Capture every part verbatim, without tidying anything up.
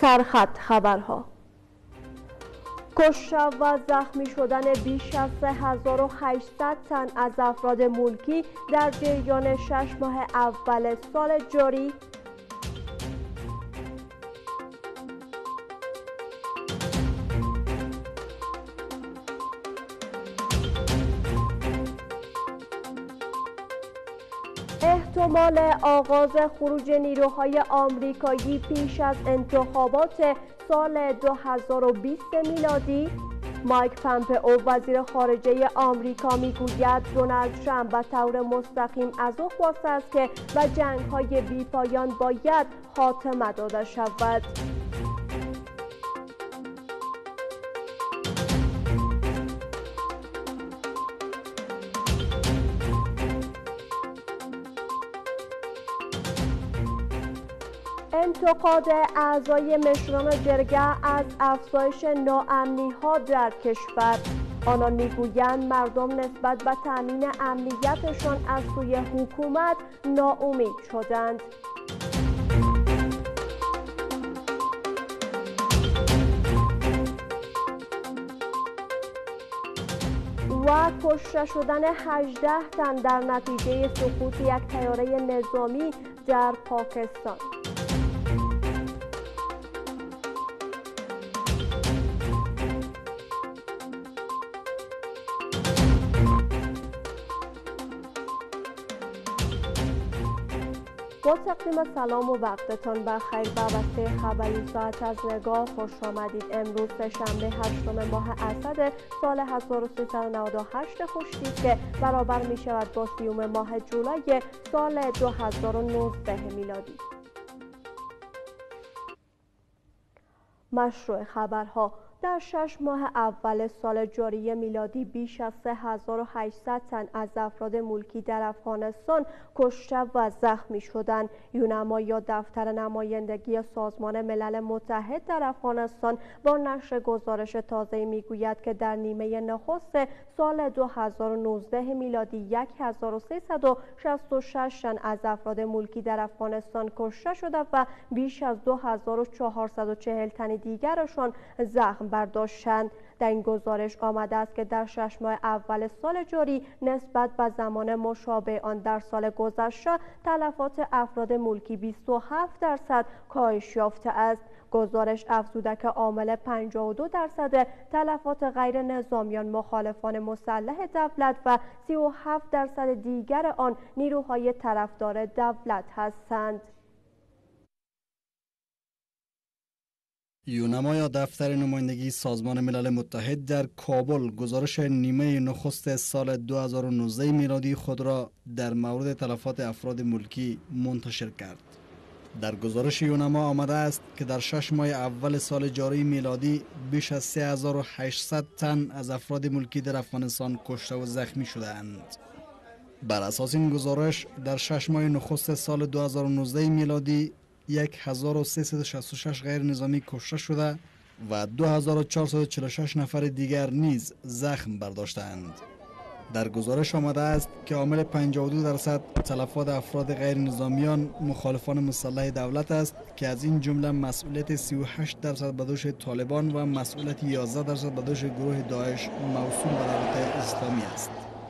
سرخط خبرها. کشته و زخمی شدن بیش از سه هزار و هشتصد تن از افراد ملکی در جریان شش ماه اول سال جاری. احتمال آغاز خروج نیروهای آمریکایی پیش از انتخابات سال دو هزار و بیست میلادی. مایک پامپئو وزیر خارجه آمریکا میگوید دونالد ترامپ به طور مستقیم از او خواسته است که به جنگ‌های بی‌پایان باید خاتمه داده شود. انتقاد اعضای مشران جرگه از افزایش ناامنی‌ها در کشور. آنان میگویند مردم نسبت به تامین امنیتشان از سوی حکومت ناامید شدند. و کشته شدن هجده تن در نتیجه سقوط یک طیاره نظامی در پاکستان. با تقدیم سلام و وقتتان بخیر به بسته خبری ساعت از نگاه خوش آمدید. امروز سه‌شنبه هشتم ماه اسد سال هزار و سیصد و نود و هشت خورشیدی که برابر می شود با سیوم ماه جولای سال دو هزار و نوزده میلادی. مشروع خبرها. در شش ماه اول سال جاری میلادی بیش از سه هزار و هشتصد تن از افراد ملکی در افغانستان کشته و زخمی شدند. یونما یا دفتر نمایندگی سازمان ملل متحد در افغانستان با نشر گزارش تازه میگوید که در نیمه نخست سال دو هزار و نوزده میلادی هزار و سیصد و شصت و شش تن از افراد ملکی در افغانستان کشته شده و بیش از دو هزار و چهارصد و چهل تن دیگرشان زخم برداشتند. در این گزارش آمده است که در شش ماه اول سال جاری نسبت به زمان مشابه آن در سال گذشته تلفات افراد ملکی بیست و هفت درصد کاهش یافته است. گزارش افزوده که عامل پنجاه و دو درصد تلفات غیر نظامیان مخالفان مسلح دولت و سی و هفت درصد دیگر آن نیروهای طرفدار دولت هستند. یونما یا دفتر نمایندگی سازمان ملل متحد در کابل گزارش نیمه نخست سال دو هزار و نوزده میلادی خود را در مورد تلفات افراد ملکی منتشر کرد. در گزارش یونما آمده است که در شش ماه اول سال جاری میلادی بیش از سه هزار و هشتصد تن از افراد ملکی در افغانستان کشته و زخمی شده‌اند. بر اساس این گزارش در شش ماه نخست سال دو هزار و نوزده میلادی هزار و سیصد و شصت و شش غیر نظامی کشته شده و دو هزار و چهارصد و چهل و شش نفر دیگر نیز زخم برداشتند. در گزارش آمده است که عامل پنجاه و دو درصد تلفات افراد غیر نظامیان مخالفان مسلح دولت است که از این جمله مسئولیت سی و هشت درصد به دوش طالبان و مسئولیت یازده درصد به دوش گروه داعش موسوم به دولت اسلامی است.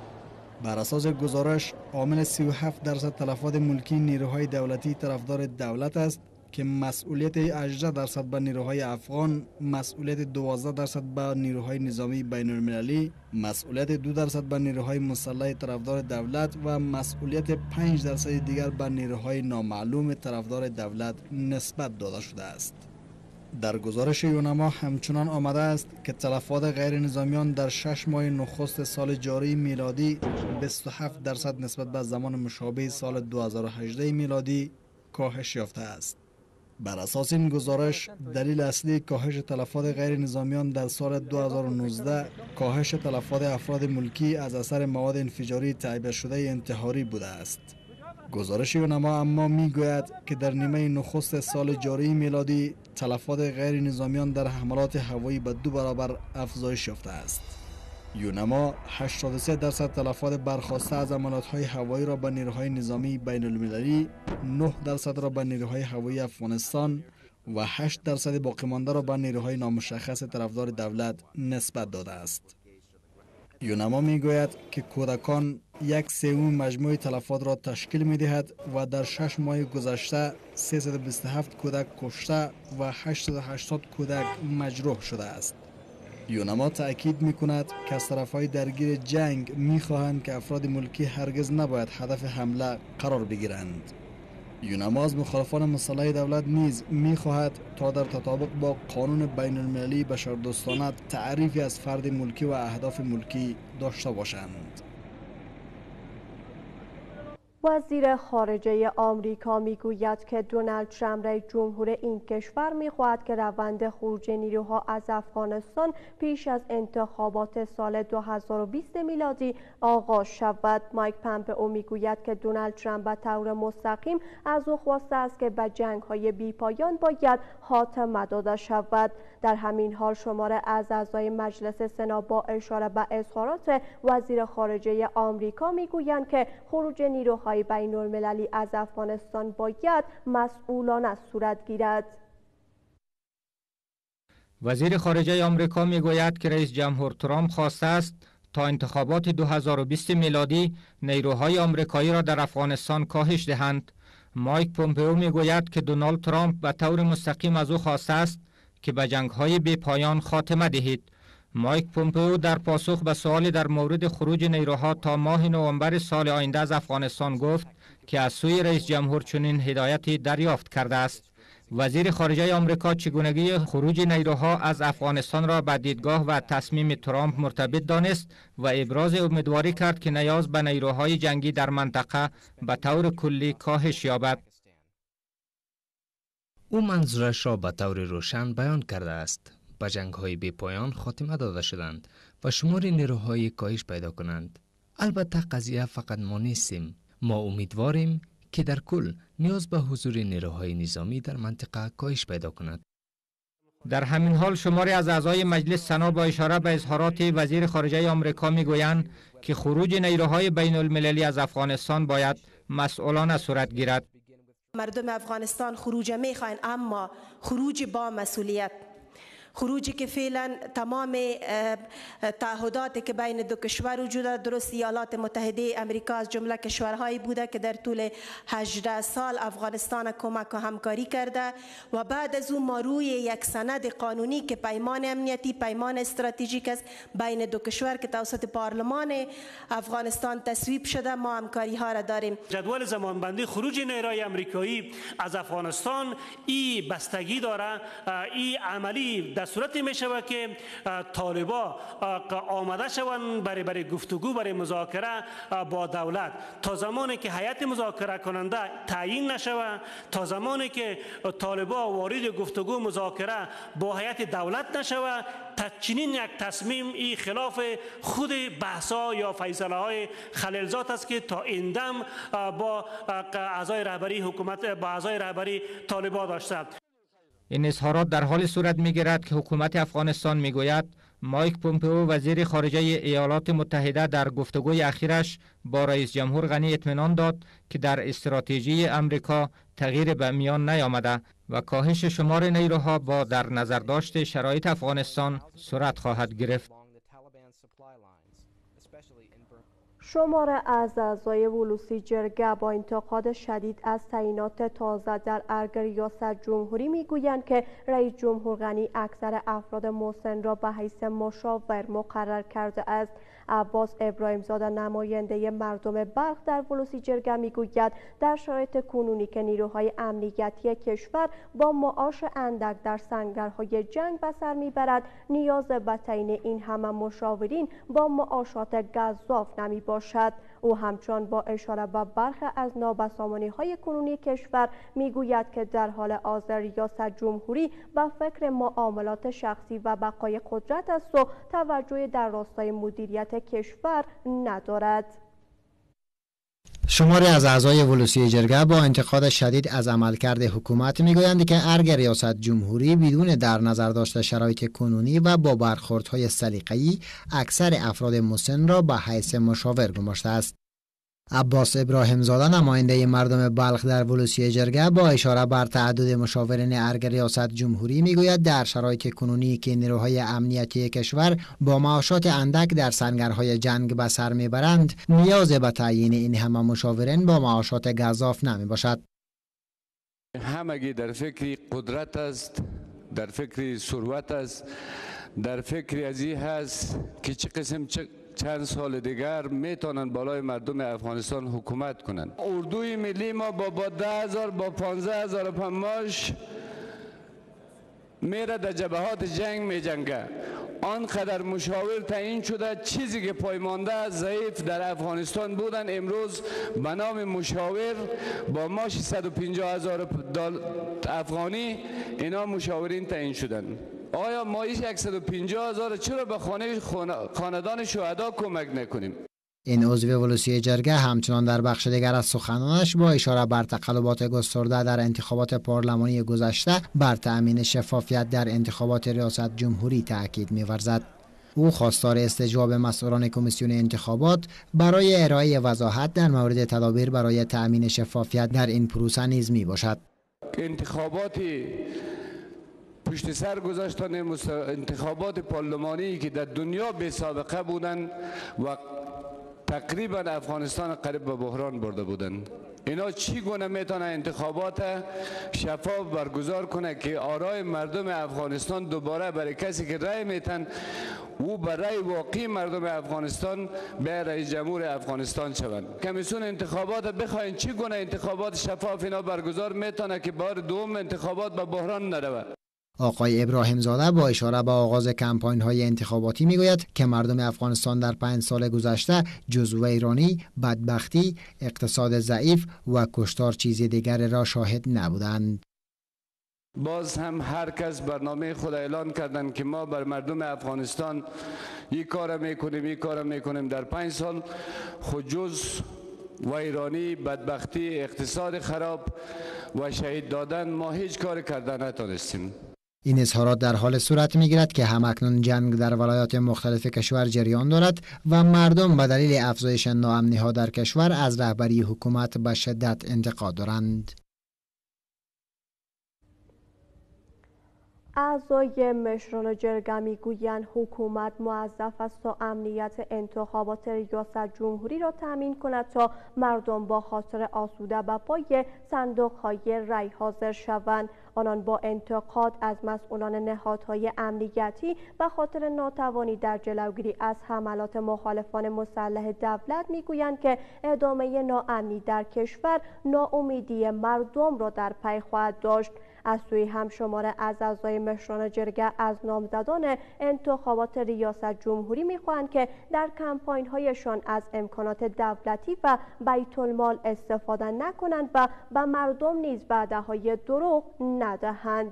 بر اساس گزارش عامل سی و هفت درصد تلفات ملکی نیروهای دولتی طرفدار دولت است که مسئولیت هجده درصد به نیروهای افغان، مسئولیت دوازده درصد به نیروهای نظامی بین المللی، مسئولیت دو درصد به نیروهای مسلح طرفدار دولت و مسئولیت پنج درصد دیگر به نیروهای نامعلوم طرفدار دولت نسبت داده شده است. در گزارش یونما همچنان آمده است که تلفات غیر نظامیان در شش ماه نخست سال جاری میلادی بیست و هفت درصد نسبت به زمان مشابه سال دو هزار و هجده میلادی کاهش یافته است. بر اساس این گزارش دلیل اصلی کاهش تلفات غیر نظامیان در سال دو هزار و نوزده کاهش تلفات افراد ملکی از اثر مواد انفجاری تعبیه شده انتحاری بوده است. گزارش یونما اما میگوید که در نیمه نخست سال جاری میلادی تلفات غیر نظامیان در حملات هوایی به دو برابر افزایش یافته است. یونما هشتاد و سه درصد تلفات برخاسته از عملیات‌های هوایی را به نیروهای نظامی بین المللی، نه درصد را به نیروهای هوایی افغانستان و هشت درصد باقی مانده را به نیروهای نامشخص طرفدار دولت نسبت داده است. یونما می گوید که کودکان یک سوم مجموع تلفات را تشکیل می دهد و در شش ماه گذشته سیصد و بیست و هفت کودک کشته و هشتصد و هشتاد کودک مجروح شده است. یونما تأکید می کند که از طرفهای درگیر جنگ می خواهند که افراد ملکی هرگز نباید هدف حمله قرار بگیرند. یونما از مخالفان مسلح دولت نیز می خواهد تا در تطابق با قانون بین المللی بشردوستانه تعریفی از فرد ملکی و اهداف ملکی داشته باشند. وزیر خارجه آمریکا میگوید که دونالد ترامپ رئیس جمهور این کشور میخواهد که روند خروج نیروها از افغانستان پیش از انتخابات سال دو هزار و بیست میلادی آغاز شود. مایک پامپئو میگوید که دونالد ترامپ به طور مستقیم از او خواسته است که به جنگ‌های بی‌پایان باید خاتمه داده شود. در همین حال شماره از اعضای مجلس سنا با اشاره به اظهارات وزیر خارجه آمریکا میگویند که خروج نیروهای بین المللی از افغانستان باید مسئولانه صورت گیرد. وزیر خارجه آمریکا میگوید که رئیس جمهور ترامپ خواسته است تا انتخابات دو هزار و بیست میلادی نیروهای آمریکایی را در افغانستان کاهش دهند. مایک پومپئو میگوید که دونالد ترامپ به طور مستقیم از او خواسته است که به جنگ‌های بی پایان خاتمه دهید. مایک پومپئو در پاسخ به سوالی در مورد خروج نیروها تا ماه نوامبر سال آینده از افغانستان گفت که از سوی رئیس جمهور چنین هدایتی دریافت کرده است. وزیر خارجه آمریکا چگونگی خروج نیروها از افغانستان را به دیدگاه و تصمیم ترامپ مرتبط دانست و ابراز امیدواری کرد که نیاز به نیروهای جنگی در منطقه به طور کلی کاهش یابد. او منظورش را به طور روشن بیان کرده است. به جنگ‌های بی پایان خاتمه داده شدند و شمار نیروهای کاهش پیدا کنند. البته قضیه فقط ما نیستیم. ما امیدواریم که در کل نیاز به حضور نیروهای نظامی در منطقه کاهش پیدا کند. در همین حال شماری از اعضای مجلس سنا با اشاره به اظهارات وزیر خارجه آمریکا میگویند که خروج نیروهای بین المللی از افغانستان باید مسئولانه صورت گیرد. مردم افغانستان خروج میخواین، اما خروج با مسئولیت، خروجی که فعلا تمام تعهداتی که بین دو کشور وجود دارد، درست ایالات متحده امریکا از جمله کشورهایی بوده که در طول هجده سال افغانستان کمک و همکاری کرده و بعد از اون ما روی یک سند قانونی که پیمان امنیتی، پیمان استراتژیک است بین دو کشور که توسط پارلمان افغانستان تصویب شده، ما همکاری ها را داریم. جدول زمانبندی خروج نیروهای امریکایی از افغانستان ای بستگی داره، ای عملی در صورتی می شود که طالبا آمده شوند برای برای گفتگو، برای مذاکره با دولت. تا زمانی که هیئت مذاکره کننده تعیین نشود، تا زمانی که طالبا وارد گفتگو مذاکره با هیئت دولت نشود، چنین یک تصمیم ای خلاف خود بحثا یا فیصله های خلیلزاد است که تا این دم با اعضای رهبری حکومت، با اعضای رهبری طالبا داشته. این اظهارات در حال صورت می‌گیرد که حکومت افغانستان میگوید مایک پومپئو وزیر خارجه ایالات متحده در گفتگوی اخیرش با رئیس جمهور غنی اطمینان داد که در استراتژی امریکا تغییر به میان نیامده و کاهش شمار نیروها با در نظر داشت شرایط افغانستان صورت خواهد گرفت. شمار از اعضای ولوسی جرگه با انتقاد شدید از تعیینات تازه در ارگ ریاست جمهوری میگویند که رئیس جمهور غنی اکثر افراد مسن را به حیث مشاور مقرر کرده است. عباس ابراهیم زاده نماینده مردم بلخ در ولوسی جرگه میگوید در شرایط کنونی که نیروهای امنیتی کشور با معاش اندک در سنگرهای جنگ به سر میبرد، نیاز به تعیین این همه مشاورین با معاشات گزاف نمی باشد. او همچنان با اشاره به برخی از نابسامانی‌های کنونی کشور میگوید که در حال حاضر ریاست جمهوری به فکر معاملات شخصی و بقای قدرت است و توجه در راستای مدیریت کشور ندارد. شماری از اعضای ولوسی جرگه با انتقاد شدید از عملکرد حکومت میگویند که ارگ ریاست جمهوری بدون در نظر داشته شرایط کنونی و با برخوردهای سلیقه‌ای اکثر افراد مسن را به حیث مشاور گماشته است. عباس ابراهیم زاده نماینده مردم بلخ در ولوسی جرگه با اشاره بر تعدد مشاورین ارگ ریاست جمهوری میگوید در شرایط کنونی که نیروهای امنیتی کشور با معاشات اندک در سنگرهای جنگ به سر میبرند، نیاز به تعیین این همه مشاورین با معاشات گزاف نمی باشد. همگی در فکر قدرت است، در فکر ثروت است، در فکر از این هست که چه قسم چه چند سال دیگر میتونن بالای مردم افغانستان حکومت کنن. اردوی ملی ما با با ده هزار با پانزده هزار پماش میره در جبهات جنگ میجنگه. آنقدر مشاور تعیین شده، چیزی که پایمانده ضعیف در افغانستان بودن امروز به نام مشاور با ماش صد و پنجاه هزار افغانی اینا مشاورین تعیین شدن. آیا ما ایش صد و پنجاه هزار چرا به خانه خاندان شهدا کمک نکنیم؟ این عضو ولوسی جرگه همچنان در بخش دیگر از سخنانش با اشاره بر تقلبات گسترده در انتخابات پارلمانی گذشته بر تأمین شفافیت در انتخابات ریاست جمهوری تاکید می‌ورزد. او خواستار استجواب مسئولان کمیسیون انتخابات برای ارائه وضاحت در مورد تدابیر برای تأمین شفافیت در این پروسه نیز میباشد. انتخابات پشت سر گذاشتن انتخابات پارلمانی که در دنیا بی سابقه بودند و تقریبا افغانستان قریب به بحران برده بودند، اینا چی گونه میتونه انتخابات شفاف برگزار کنه که آرای مردم افغانستان دوباره برای کسی که رای میتن او برای واقعی مردم افغانستان به رئیس جمهور افغانستان شوند. کمیسیون انتخابات بخواین چی گونه انتخابات شفاف اینا برگزار میتونه که بار دوم انتخابات به بحران نرود. آقای ابراهیم زاده با اشاره به آغاز کمپاین های انتخاباتی میگوید که مردم افغانستان در پنج سال گذشته جز ویرانی، بدبختی، اقتصاد ضعیف و کشتار چیزی دیگر را شاهد نبودند. باز هم هر کس برنامه خود اعلان کردند که ما بر مردم افغانستان این کار میکنیم این کار میکنیم. در پنج سال خود جز ویرانی، بدبختی، اقتصاد خراب و شهید دادن ما هیچ کار کردن نتونستیم. این اظهارات در حال صورت میگیرد که همکنون جنگ در ولایات مختلف کشور جریان دارد و مردم به دلیل افزایش ناامنی ها در کشور از رهبری حکومت به شدت انتقاد دارند. اعضای مشران جرگه میگویند حکومت موظف است تا امنیت انتخابات ریاست جمهوری را تامین کند تا مردم با خاطر آسوده به پای صندوق‌های رای حاضر شوند. آنان با انتقاد از مسئولان نهادهای امنیتی به خاطر ناتوانی در جلوگیری از حملات مخالفان مسلح دولت میگویند که ادامه ناامنی در کشور ناامیدی مردم را در پی خواهد داشت. از سوی هم شماره از اعضای مشران جرگه از نامزدان انتخابات ریاست جمهوری میخواهند که در کمپاین هایشان از امکانات دولتی و بیت المال استفاده نکنند و به مردم نیز وعده‌های دروغ ندهند.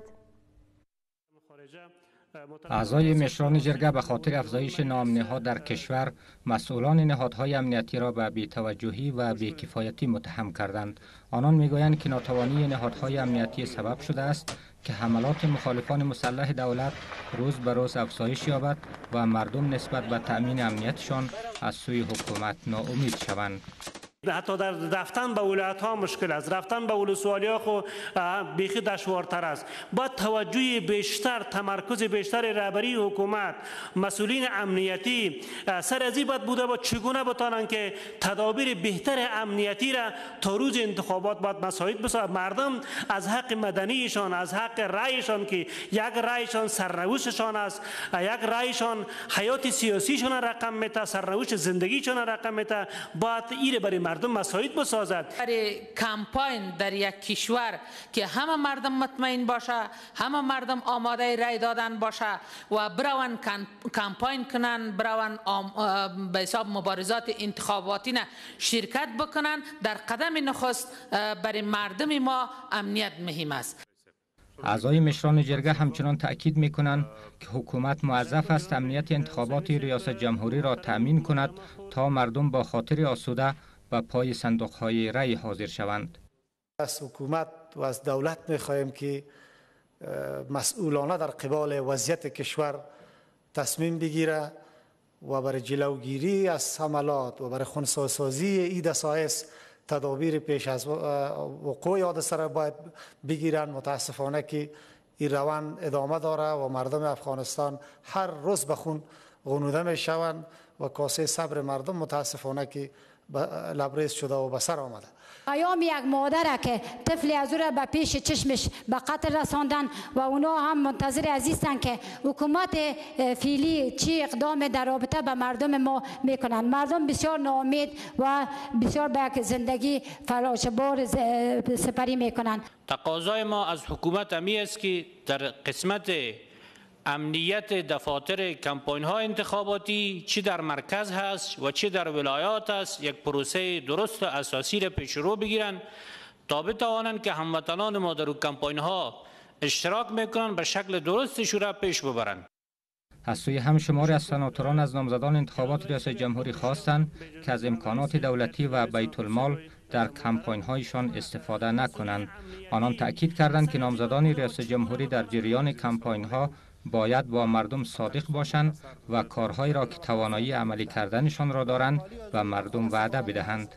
اعضای مشران جرگه به خاطر افزایش ناامنی‌ها در کشور مسئولان نهادهای امنیتی را به بی‌توجهی و بی‌کفایتی متهم کردند. آنان میگویند که ناتوانی نهادهای امنیتی سبب شده است که حملات مخالفان مسلح دولت روز به روز افزایش یابد و مردم نسبت به تأمین امنیتشان از سوی حکومت ناامید شوند. حتی در رفتن به ولایت ها مشکل است، رفتن به ولسوالی ها خو بیخی دشوارتر است. با توجه بیشتر، تمرکز بیشتر رهبری حکومت، مسئولین امنیتی سر از این باید بوده با چگونه بتانند که تدابیر بهتر امنیتی را تا روز انتخابات باید مساعد بسازند. مردم از حق مدنیشان، از حق رایشان که یک رایشان سرنوشتشان است، یک رایشان حیات سیاسیشان رقم میته، سرنوشت زندگیشان رقم میته، باید ایره برای مردم مساعد بسازد. برای کمپاین در یک کشور که همه مردم مطمئن باشه، همه مردم آماده رای دادن باشه و بروان کمپاین کنن، بروان به حساب مبارزات انتخاباتی نه شرکت بکنن، در قدم نخست برای مردم ما امنیت مهم است. اعضای مشران جرگه همچنان تأکید می‌کنند که حکومت موظف است امنیت انتخابات ریاست جمهوری را تأمین کند تا مردم با خاطر آسوده و پای صندوق‌های رای حاضر شوند. از حکومت و از دولت می‌خواهیم که مسئولانه در قبال وضعیت کشور تصمیم بگیره و برای جلوگیری از حملات و برای خنثی‌سازی این دسایس تدابیر پیش از وقوع حادثه را باید بگیرن. متاسفانه که این روند ادامه داره و مردم افغانستان هر روز به خون غنوده می شوند و کاسه صبر مردم متاسفانه که لبریز شده و به سر آمده. پیام یک مادر که طفل از او را به پیش چشمش به قتل رساندن و اونا هم منتظر عزیزن که حکومت فعلی چی اقدام در رابطه به مردم ما میکنن. مردم بسیار ناامید و بسیار به یک زندگی فراشبار سپری میکنن. تقاضای ما از حکومت امی است که در قسمت امنیت دفاتر کمپاین ها انتخاباتی چی در مرکز هست و چی در ولایات است یک پروسه درست و اساسی را پیش رو بگیرن تا بتوانند که هموطنان ما در کمپاین ها اشتراک میکنن به شکل درستش را پیش ببرند. از سوی هم شماری از سناتوران از نامزدان انتخابات ریاست جمهوری خواستند که از امکانات دولتی و بیت المال در کمپاین هایشان استفاده نکنند. آنان تأکید کردند که نامزدان ریاست جمهوری در جریان کمپاین ها باید با مردم صادق باشند و کارهایی را که توانایی عملی کردنشان را دارند و مردم وعده بدهند.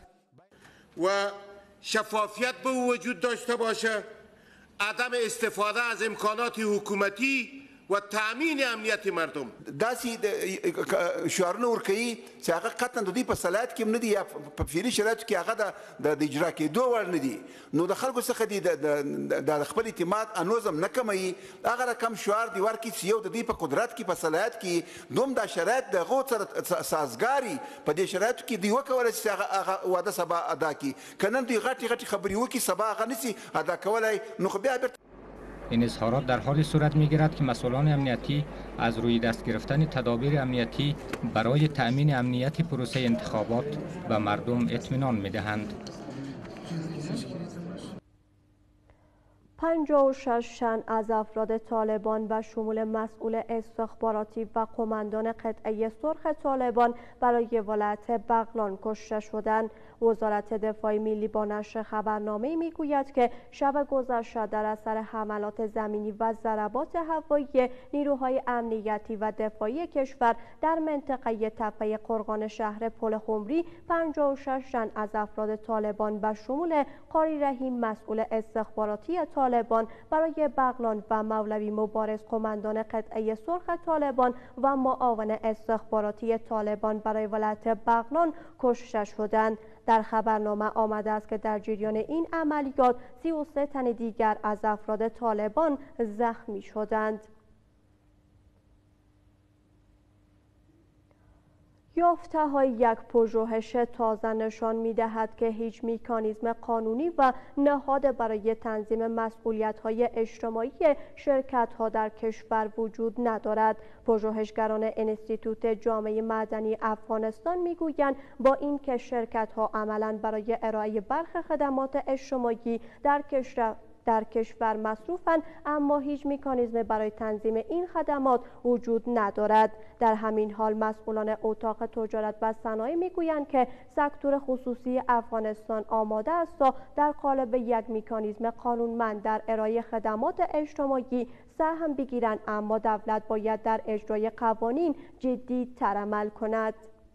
و شفافیت به وجود داشته باشه، عدم استفاده از امکانات حکومتی و تامین امنیت مردم. داسې شعارونه ورکوي چې هغه قطعا د دوی په صلاحیت کې هم نه دي یا په فعلي شرایطو کې هغه د اجرا کېدو وړ نه دي. نو د خلکو څخه دي د خپل اعتماد انوزم نه کموي. هغه رقم شعار دی ورکړي چې یو د دوی په قدرت کې په صلاحیت کې دوم دا شرایط د هغو سره سازګاري په دې شرایطو کې دوی وکولی چې هغه واده سبا ادا کړي. که نن دوی غټې غټې خبرې وکړي سبا هغه نشي ادا کولی نو خو بیا بیرته. این اظهارات در حالی صورت می‌گیرد که مسئولان امنیتی از روی دست گرفتن تدابیر امنیتی برای تأمین امنیت پروسه انتخابات به مردم اطمینان می‌دهند. پنجاه و شش تن از افراد طالبان و شمول مسئول استخباراتی و قماندان قطعه سرخ طالبان برای ولایت بغلان کشته شدند. وزارت دفاع ملی با نشر خبرنامه میگوید که شب گذشته در اثر حملات زمینی و ضربات هوایی نیروهای امنیتی و دفاعی کشور در منطقه تپه قرغان شهر پل خمری پنجاه و شش تن از افراد طالبان و شمول قاری رحیم مسئول استخباراتی طالبان برای بغلان و مولوی مبارز قماندان قطعه سرخ طالبان و معاون استخباراتی طالبان برای ولایت بغلان کشته شدند. در خبرنامه آمده است که در جریان این عملیات سی و سه تن دیگر از افراد طالبان زخمی شدند. یافته های یک پژوهش تازه نشان می دهد که هیچ مکانیزم قانونی و نهاد برای تنظیم مسئولیت های اجتماعی شرکت ها در کشور وجود ندارد. پژوهشگران انستیتوت جامعه مدنی افغانستان می گویند با اینکه شرکت ها عملاً برای ارائه برخی خدمات اجتماعی در کشور در کشور مصروفند، اما هیچ مکانیزم برای تنظیم این خدمات وجود ندارد. در همین حال مسئولان اتاق تجارت و صنایع میگویند که سکتور خصوصی افغانستان آماده است تا در قالب یک مکانیزم قانونمند در ارائه خدمات اجتماعی سهم بگیرند، اما دولت باید در اجرای قوانین جدی تر عمل کند.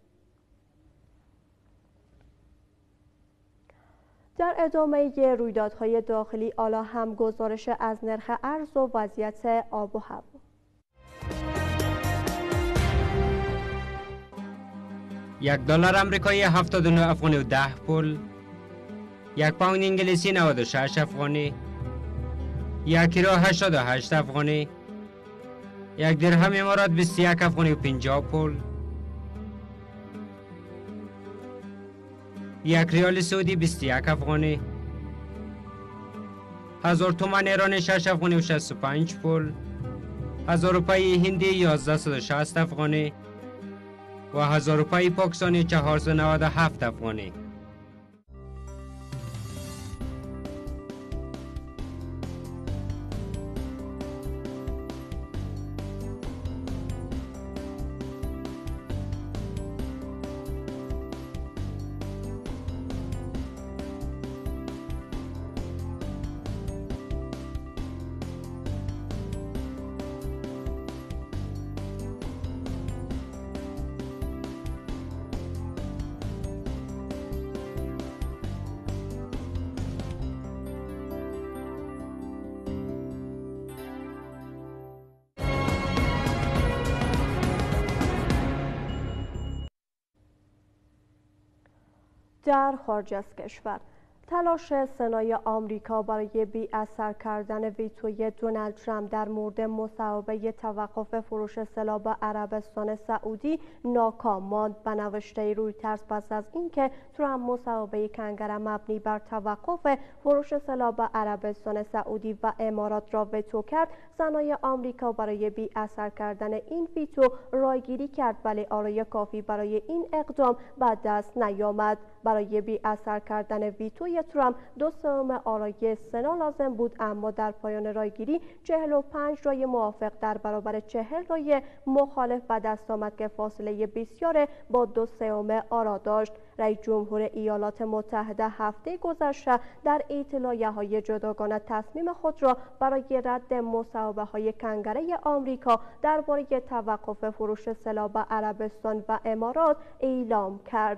در ادامه رویدادهای داخلی حالا هم گزارش از نرخ ارز و وضعیت آب و هوا. یک دلار امریکایی هفتاد و نه افغانی و ده پول، یک پوند انگلیسی نود و شش افغانی، یک یورو هشتاد و هشت افغانی، یک درهم امارات بیست و یک افغانی و پنجاه پول، یک ریال سعودی بیست و یک افغانی، هزار تومان ایرانی شش افغانی و شصت و پنج پول، هزار روپای هندی یازده صد و شصت افغانی و هزار روپای پاکستانی چهارصد و نود و هفت افغانی. در خارج از کشور، تلاش سنای آمریکا برای بی اثر کردن ویتوی دونالد ترامپ در مورد مصوبه توقف فروش سلاح به عربستان سعودی ناکام ماند. به نوشته رویترز پس از اینکه ترامپ مصوبه کنگره مبنی بر توقف فروش سلاح به عربستان سعودی و امارات را ویتو کرد، سنای آمریکا برای بی اثر کردن این ویتو رایگیری کرد، ولی آرای کافی برای این اقدام به دست نیامد. برای بی اثر کردن ویتوی ترامپ دو سوم آرای سنا لازم بود، اما در پایان رایگیری چهل و پنج رای موافق در برابر چهل رای مخالف به دست آمد که فاصله بسیار با دو سوم آرا داشت. رئیس جمهور ایالات متحده هفته گذشته در اطلاعیه های جداگانه تصمیم خود را برای رد مصوبه های کنگره آمریکا درباره توقف فروش سلاح به عربستان و امارات اعلام کرد.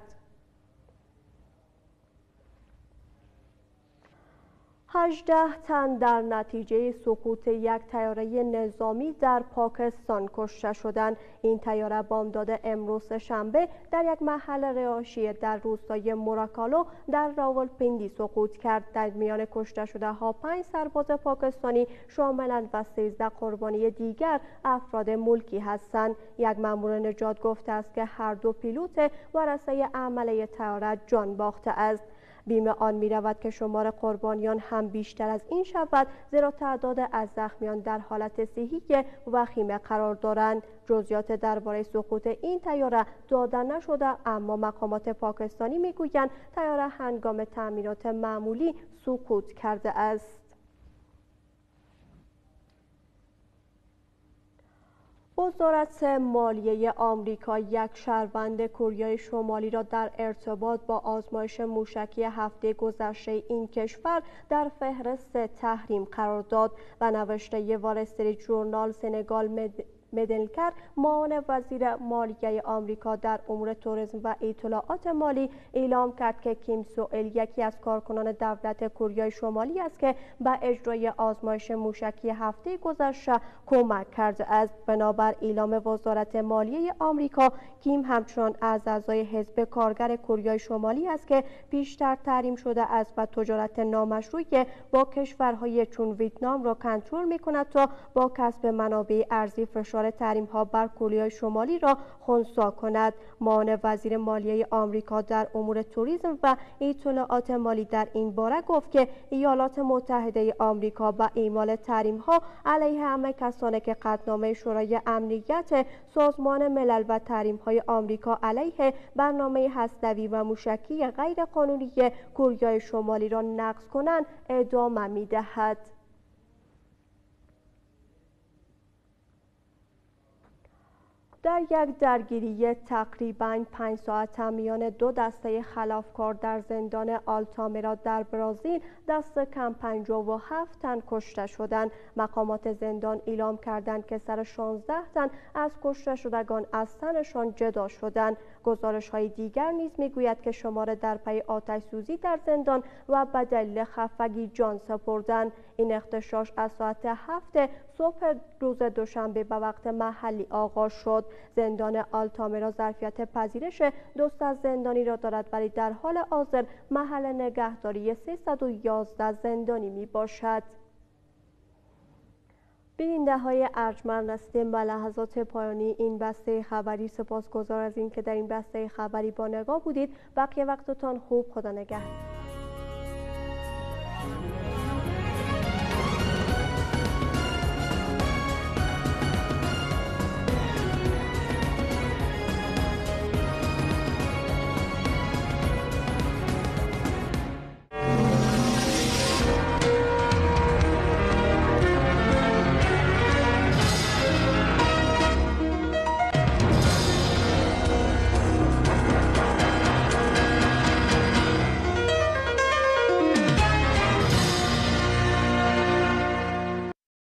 هجده تن در نتیجه سقوط یک طیاره نظامی در پاکستان کشته شدند. این طیاره بامداد امروز شنبه در یک محل رهائشی در روستای موراکالو در راولپیندی سقوط کرد. در میان کشته شده ها پنج سرباز پاکستانی شاملند و سیزده قربانی دیگر افراد ملکی هستند. یک مأمور نجات گفته است که هر دو پیلوت ورثه عمله طیاره جان باخته است. بیمه آن می رود که شمار قربانیان هم بیشتر از این شود، زیرا تعداد از زخمیان در حالت صحی وخیم قرار دارند. جزئیات درباره سقوط این طیاره داده نشده، اما مقامات پاکستانی می گویند طیاره هنگام تأمینات معمولی سقوط کرده است. وزارت مالیه آمریکا یک شهروند کره شمالی را در ارتباط با آزمایش موشکی هفته گذشته این کشور در فهرست تحریم قرار داد. و نوشته وال استریت ژورنال سنگال مد... مدنکر معاون وزیر مالیه آمریکا در امور توریسم و اطلاعات مالی اعلام کرد که کیم سوئل یکی از کارکنان دولت کره شمالی است که به اجرای آزمایش موشکی هفته گذشته کمک کرده است. بنابر اعلام وزارت مالیه آمریکا، کیم همچنان از اعضای حزب کارگر کره شمالی است که پیشتر تحریم شده است و تجارت نامشروع با کشورهای چون ویتنام را کنترل می‌کند تا با کسب منابع ارزی فشار تحریم ها بر کره شمالی را خنثی کند. معاون وزیر مالیه آمریکا در امور توریسم و اطلاعات مالی در این باره گفت که ایالات متحده آمریکا با اعمال تحریم ها علیه همه کسانی که قطعنامه شورای امنیت سازمان ملل و تحریم های آمریکا علیه برنامه هسته‌ای و موشکی غیر قانونی کره شمالی را نقض کنند ادامه می‌دهد. در یک درگیری تقریباً پنج ساعت میان دو دسته خلافکار در زندان آلتامرا در برزیل دست کم پنجاه و هفت تن کشته شدند. مقامات زندان اعلام کردند که سر شانزده تن از کشته شدگان از تنشان جدا شدند. گزارش های دیگر نیز میگوید که شمار در پی آتش سوزی در زندان و به دلیل خفگی جان سپردند. این اغتشاش از ساعت هفت صبح روز دوشنبه به وقت محلی آغاز شد. زندان آلتامرا ظرفیت پذیرش دویست از زندانی را دارد، ولی در حال حاضر محل نگهداری سیصد و یازده زندانی می باشد. بیننده های ارجمند هستیم به لحظات پایانی این بسته خبری. سپاسگزار از این که در این بسته خبری با نگاه بودید. بقیه وقتتان خوب. خدا نگهدار.